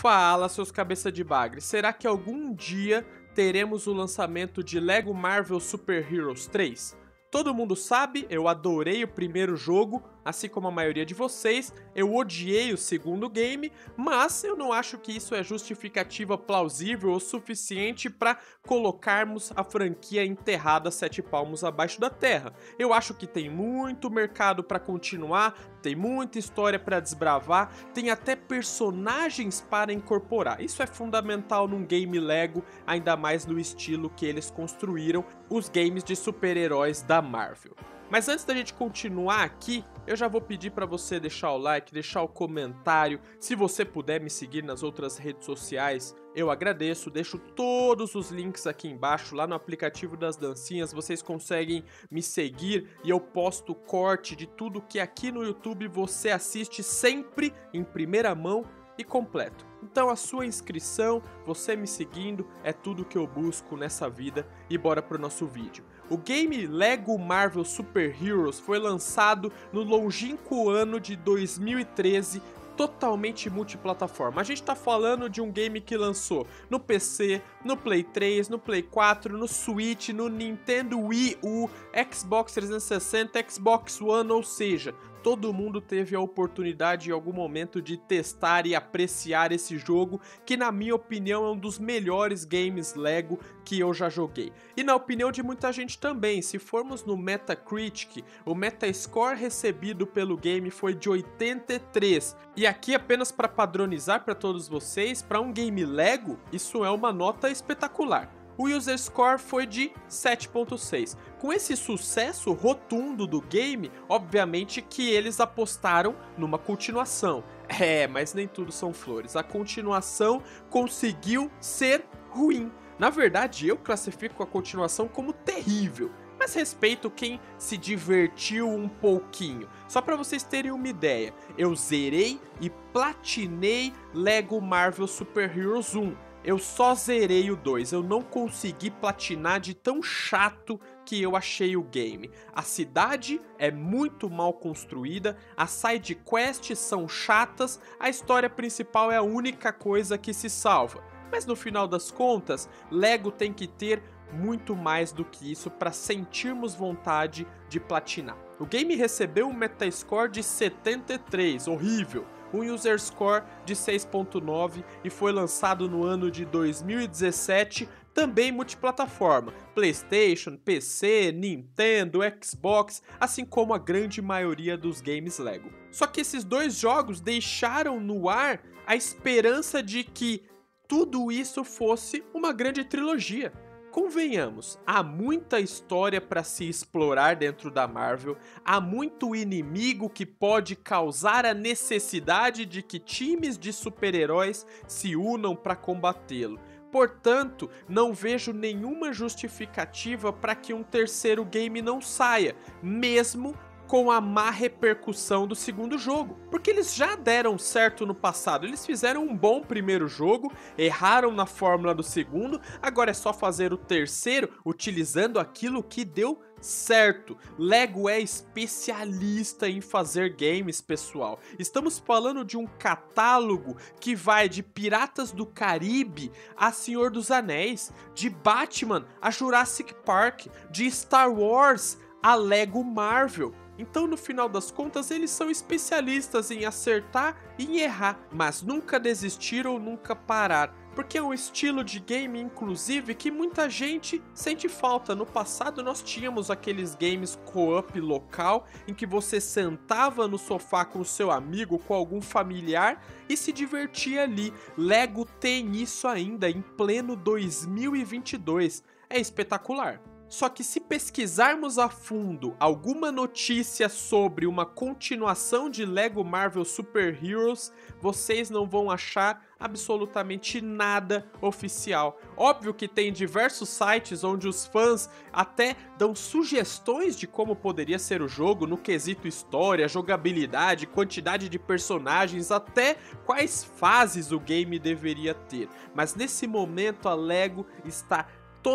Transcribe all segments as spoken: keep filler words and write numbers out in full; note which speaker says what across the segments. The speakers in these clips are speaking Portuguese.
Speaker 1: Fala, seus cabeça de bagre, será que algum dia teremos o lançamento de Lego Marvel Super Heroes três? Todo mundo sabe, eu adorei o primeiro jogo, assim como a maioria de vocês, eu odiei o segundo game, mas eu não acho que isso é justificativa plausível o suficiente para colocarmos a franquia enterrada sete palmos abaixo da terra. Eu acho que tem muito mercado para continuar, tem muita história para desbravar, tem até personagens para incorporar. Isso é fundamental num game Lego, ainda mais no estilo que eles construíram os games de super-heróis da Marvel. Mas antes da gente continuar aqui, eu já vou pedir para você deixar o like, deixar o comentário. Se você puder me seguir nas outras redes sociais, eu agradeço. Deixo todos os links aqui embaixo, lá no aplicativo das dancinhas, vocês conseguem me seguir e eu posto corte de tudo que aqui no YouTube você assiste sempre em primeira mão e completo. Então a sua inscrição, você me seguindo, é tudo que eu busco nessa vida e bora pro nosso vídeo. O game Lego Marvel Super Heroes foi lançado no longínquo ano de dois mil e treze, totalmente multiplataforma. A gente tá falando de um game que lançou no P C, no Play três, no Play quatro, no Switch, no Nintendo Wii U, Xbox trezentos e sessenta, Xbox One, ou seja, todo mundo teve a oportunidade em algum momento de testar e apreciar esse jogo, que na minha opinião é um dos melhores games Lego que eu já joguei. E na opinião de muita gente também, se formos no Metacritic, o Metascore recebido pelo game foi de oitenta e três. E aqui apenas para padronizar para todos vocês, para um game Lego, isso é uma nota espetacular. O User Score foi de sete ponto seis. Com esse sucesso rotundo do game, obviamente que eles apostaram numa continuação. É, mas nem tudo são flores. A continuação conseguiu ser ruim. Na verdade, eu classifico a continuação como terrível. Mas respeito quem se divertiu um pouquinho. Só para vocês terem uma ideia, eu zerei e platinei Lego Marvel Super Heroes um. Eu só zerei o dois, eu não consegui platinar de tão chato que eu achei o game. A cidade é muito mal construída, as side quests são chatas, a história principal é a única coisa que se salva. Mas no final das contas, Lego tem que ter muito mais do que isso para sentirmos vontade de platinar. O game recebeu um Metascore de setenta e três, horrível. Um User Score de seis ponto nove e foi lançado no ano de dois mil e dezessete, também multiplataforma, PlayStation, P C, Nintendo, Xbox, assim como a grande maioria dos games Lego. Só que esses dois jogos deixaram no ar a esperança de que tudo isso fosse uma grande trilogia. Convenhamos, há muita história para se explorar dentro da Marvel, há muito inimigo que pode causar a necessidade de que times de super-heróis se unam para combatê-lo. Portanto, não vejo nenhuma justificativa para que um terceiro game não saia, mesmo com a má repercussão do segundo jogo, porque eles já deram certo no passado, eles fizeram um bom primeiro jogo, erraram na fórmula do segundo, agora é só fazer o terceiro utilizando aquilo que deu certo. Lego é especialista em fazer games, pessoal. Estamos falando de um catálogo que vai de Piratas do Caribe a Senhor dos Anéis, de Batman a Jurassic Park, de Star Wars a Lego Marvel. Então, no final das contas, eles são especialistas em acertar e em errar, mas nunca desistir ou nunca parar, porque é um estilo de game, inclusive, que muita gente sente falta. No passado, nós tínhamos aqueles games co-op local, em que você sentava no sofá com o seu amigo, com algum familiar, e se divertia ali. Lego tem isso ainda, em pleno dois mil e vinte e dois. É espetacular. Só que se pesquisarmos a fundo alguma notícia sobre uma continuação de Lego Marvel Super Heroes, vocês não vão achar absolutamente nada oficial. Óbvio que tem diversos sites onde os fãs até dão sugestões de como poderia ser o jogo no quesito história, jogabilidade, quantidade de personagens, até quais fases o game deveria ter. Mas nesse momento a Lego está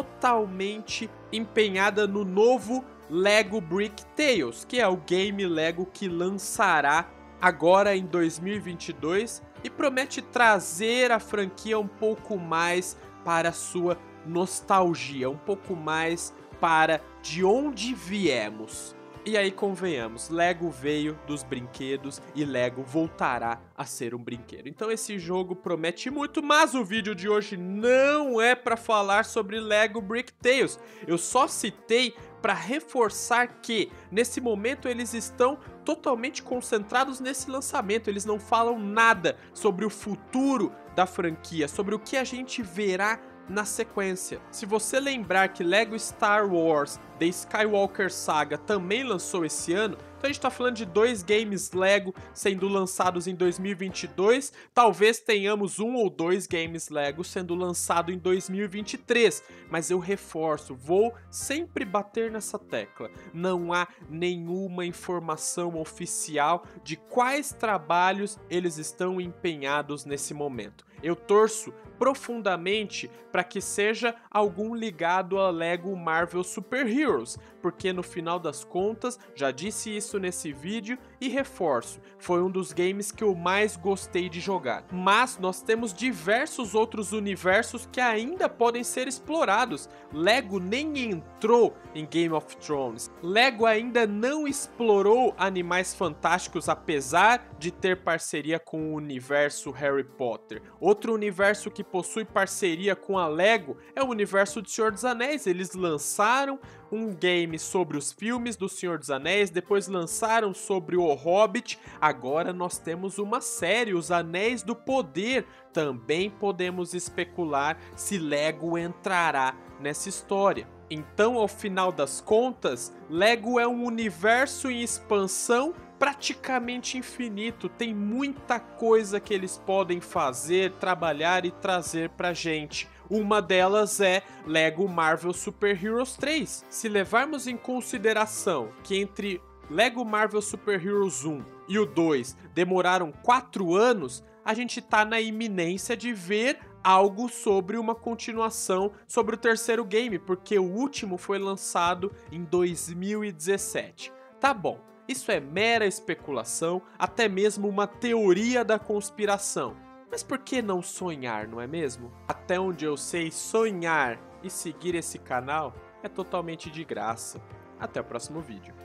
Speaker 1: totalmente empenhada no novo Lego Brick Tales, que é o game Lego que lançará agora em dois mil e vinte e dois e promete trazer a franquia um pouco mais para a sua nostalgia, um pouco mais para de onde viemos. E aí convenhamos, Lego veio dos brinquedos e Lego voltará a ser um brinquedo. Então esse jogo promete muito, mas o vídeo de hoje não é para falar sobre Lego Brick Tales. Eu só citei para reforçar que nesse momento eles estão totalmente concentrados nesse lançamento. Eles não falam nada sobre o futuro da franquia, sobre o que a gente verá na sequência. Se você lembrar que Lego Star Wars The Skywalker Saga também lançou esse ano, então a gente tá falando de dois games Lego sendo lançados em dois mil e vinte e dois, talvez tenhamos um ou dois games Lego sendo lançado em dois mil e vinte e três, mas eu reforço, vou sempre bater nessa tecla, não há nenhuma informação oficial de quais trabalhos eles estão empenhados nesse momento. Eu torço profundamente para que seja algum ligado a Lego Marvel Super Heroes, porque no final das contas, já disse isso nesse vídeo e reforço, foi um dos games que eu mais gostei de jogar. Mas nós temos diversos outros universos que ainda podem ser explorados. Lego nem entrou em Game of Thrones. Lego ainda não explorou Animais Fantásticos, apesar de ter parceria com o universo Harry Potter. Outro universo que possui parceria com a Lego é o universo de Senhor dos Anéis. Eles lançaram um game sobre os filmes do Senhor dos Anéis, depois lançaram sobre o Hobbit, agora nós temos uma série, Os Anéis do Poder. Também podemos especular se Lego entrará nessa história. Então, ao final das contas, Lego é um universo em expansão praticamente infinito, tem muita coisa que eles podem fazer, trabalhar e trazer pra gente. Uma delas é Lego Marvel Super Heroes três. Se levarmos em consideração que entre Lego Marvel Super Heroes um e o dois demoraram quatro anos, a gente tá na iminência de ver algo sobre uma continuação sobre o terceiro game, porque o último foi lançado em dois mil e dezessete. Tá bom. Isso é mera especulação, até mesmo uma teoria da conspiração. Mas por que não sonhar, não é mesmo? Até onde eu sei, sonhar e seguir esse canal é totalmente de graça. Até o próximo vídeo.